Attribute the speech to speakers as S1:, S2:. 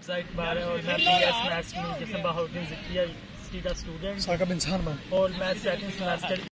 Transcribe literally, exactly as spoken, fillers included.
S1: इकबाल है और मैं बीएस मैथ्स में जैसे बहाउद्दीन ज़किया का स्टूडेंट
S2: साकब इंसान
S1: और मैं सेकंड सेमेस्टर